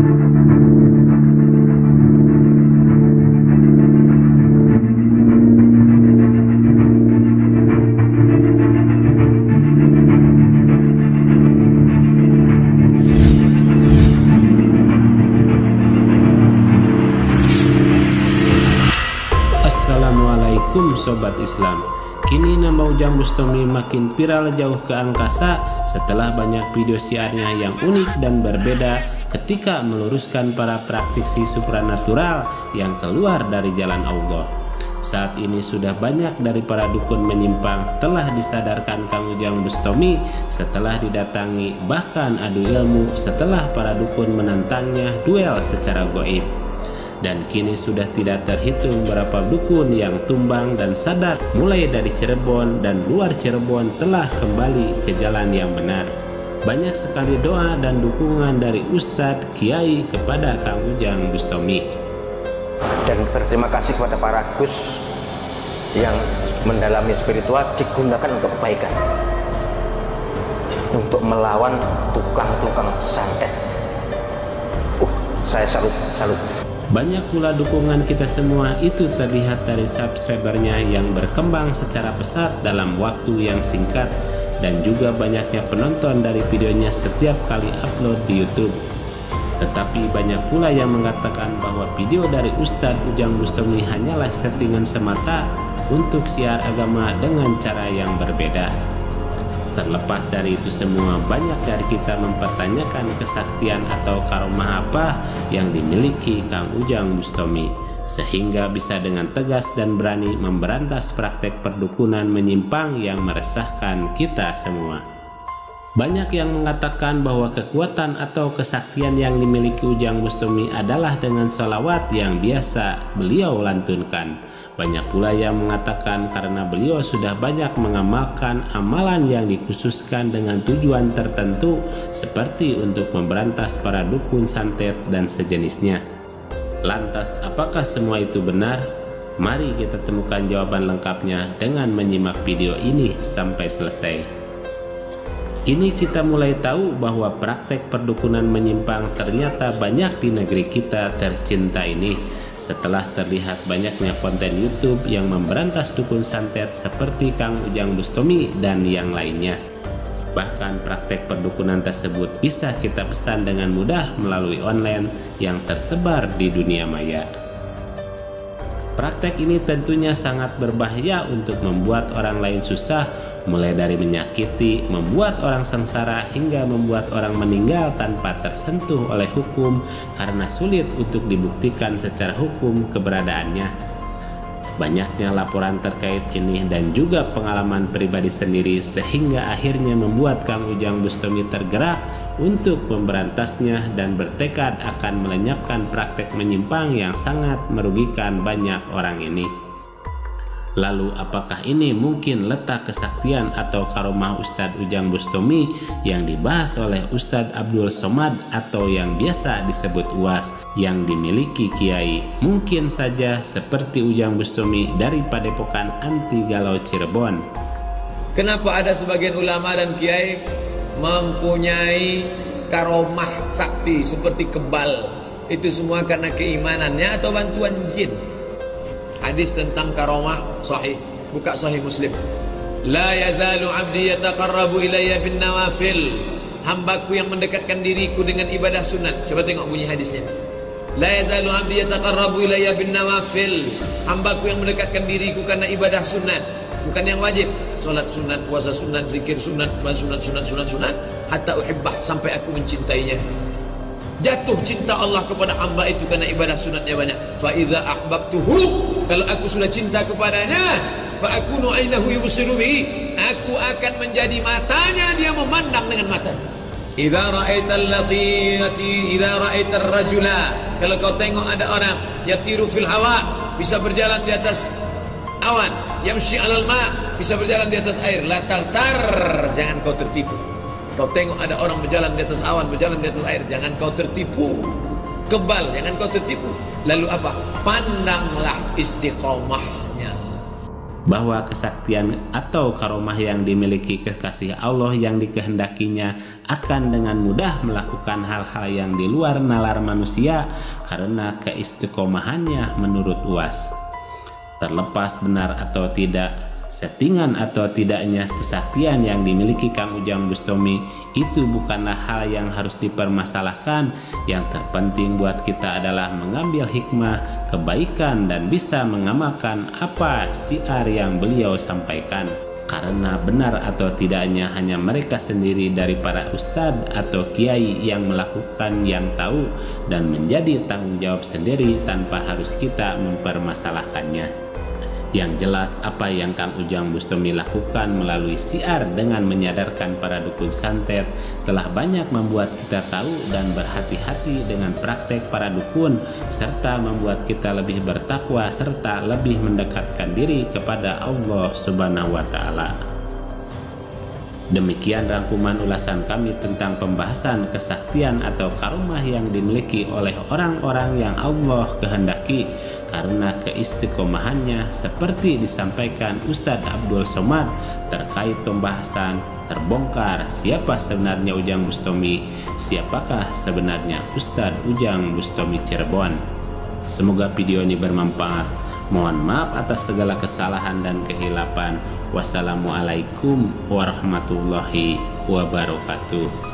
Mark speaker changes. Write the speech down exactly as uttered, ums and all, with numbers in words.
Speaker 1: Assalamualaikum Sobat Islam. Kini nama Ujang Bustami makin viral jauh ke angkasa setelah banyak video siarnya yang unik dan berbeda ketika meluruskan para praktisi supranatural yang keluar dari jalan Allah. Saat ini sudah banyak dari para dukun menyimpang telah disadarkan Kang Ujang Bustami setelah didatangi, bahkan adu ilmu setelah para dukun menantangnya duel secara gaib. Dan kini sudah tidak terhitung berapa dukun yang tumbang dan sadar, mulai dari Cirebon dan luar Cirebon telah kembali ke jalan yang benar. Banyak sekali doa dan dukungan dari Ustadz Kiai kepada Kang Ujang Bustami.
Speaker 2: Dan berterima kasih kepada para Gus yang mendalami spiritual digunakan untuk kebaikan, untuk melawan tukang-tukang santet. Uh, saya salut, salut.
Speaker 1: Banyak pula dukungan kita semua itu terlihat dari subscribernya yang berkembang secara pesat dalam waktu yang singkat, dan juga banyaknya penonton dari videonya setiap kali upload di YouTube. Tetapi banyak pula yang mengatakan bahwa video dari Ustadz Ujang Bustami hanyalah settingan semata untuk siar agama dengan cara yang berbeda. Terlepas dari itu semua, banyak dari kita mempertanyakan kesaktian atau karomah apa yang dimiliki Kang Ujang Bustami, sehingga bisa dengan tegas dan berani memberantas praktek perdukunan menyimpang yang meresahkan kita semua. Banyak yang mengatakan bahwa kekuatan atau kesaktian yang dimiliki Ujang Bustami adalah dengan sholawat yang biasa beliau lantunkan. Banyak pula yang mengatakan karena beliau sudah banyak mengamalkan amalan yang dikhususkan dengan tujuan tertentu, seperti untuk memberantas para dukun santet dan sejenisnya. Lantas apakah semua itu benar? Mari kita temukan jawaban lengkapnya dengan menyimak video ini sampai selesai. Kini kita mulai tahu bahwa praktek perdukunan menyimpang ternyata banyak di negeri kita tercinta ini, setelah terlihat banyaknya konten YouTube yang memberantas dukun santet seperti Kang Ujang Bustami dan yang lainnya. Bahkan praktek perdukunan tersebut bisa kita pesan dengan mudah melalui online yang tersebar di dunia maya. Praktek ini tentunya sangat berbahaya untuk membuat orang lain susah, mulai dari menyakiti, membuat orang sengsara, hingga membuat orang meninggal tanpa tersentuh oleh hukum karena sulit untuk dibuktikan secara hukum keberadaannya. Banyaknya laporan terkait ini dan juga pengalaman pribadi sendiri sehingga akhirnya membuat Kang Ujang Bustami tergerak untuk memberantasnya dan bertekad akan melenyapkan praktek menyimpang yang sangat merugikan banyak orang ini. Lalu apakah ini mungkin letak kesaktian atau karomah Ustadz Ujang Bustami yang dibahas oleh Ustadz Abdul Somad atau yang biasa disebut U A S yang dimiliki Kiai? Mungkin saja seperti Ujang Bustami dari Padepokan Anti Galau Cirebon.
Speaker 3: Kenapa ada sebagian ulama dan Kiai mempunyai karomah sakti seperti kebal? Itu semua karena keimanannya atau bantuan jin? Hadis tentang karomah sahih, buka sahih Muslim. La yazalu abdi yataqarrabu ilayya bin nawafil. Hambaku yang mendekatkan diriku dengan ibadah sunat. Coba tengok bunyi hadisnya. La yazalu abdi yataqarrabu ilayya bin nawafil. Hambaku yang mendekatkan diriku karena ibadah sunat, bukan yang wajib. Salat sunat, puasa sunat, zikir sunat, sunat, sunat, sunat, sunat, hatta uhibbah, sampai aku mencintainya. Jatuh cinta Allah kepada hamba itu karena ibadah sunatnya banyak. Fa idza ahbabtuhu, kalau aku sudah cinta kepadanya, fa akunu ainahu yubsiru bihi, aku akan menjadi matanya dia memandang dengan mata. Idza ra'aital laqiyati, idza ra'aitar rajula, kalau kau tengok ada orang yatiru fil hawa, bisa berjalan di atas awan, yamshi 'alal ma, bisa berjalan di atas air, la tartar, jangan kau tertipu. Kau tengok ada orang berjalan di atas awan, berjalan di atas air, jangan kau tertipu. Kebal, jangan kau tertipu. Lalu apa? Pandanglah istiqomahnya.
Speaker 1: bahwa kesaktian atau karomah yang dimiliki kekasih Allah yang dikehendakinya akan dengan mudah melakukan hal-hal yang di luar nalar manusia karena keistiqomahannya menurut U A S. Terlepas benar atau tidak, settingan atau tidaknya kesaktian yang dimiliki Kang Ujang Bustami itu bukanlah hal yang harus dipermasalahkan. Yang terpenting buat kita adalah mengambil hikmah, kebaikan, dan bisa mengamalkan apa syiar yang beliau sampaikan. Karena benar atau tidaknya hanya mereka sendiri dari para ustadz atau kiai yang melakukan yang tahu dan menjadi tanggung jawab sendiri tanpa harus kita mempermasalahkannya. Yang jelas apa yang Kang Ujang Bustami lakukan melalui syiar dengan menyadarkan para dukun santet telah banyak membuat kita tahu dan berhati-hati dengan praktek para dukun, serta membuat kita lebih bertakwa serta lebih mendekatkan diri kepada Allah Subhanahu wa Ta'ala. Demikian rangkuman ulasan kami tentang pembahasan kesaktian atau karomah yang dimiliki oleh orang-orang yang Allah kehendaki karena keistiqomahannya, seperti disampaikan Ustadz Abdul Somad terkait pembahasan terbongkar siapa sebenarnya Ujang Bustami, siapakah sebenarnya Ustadz Ujang Bustami Cirebon. Semoga video ini bermanfaat. Mohon maaf atas segala kesalahan dan kehilapan. Wassalamualaikum warahmatullahi wabarakatuh.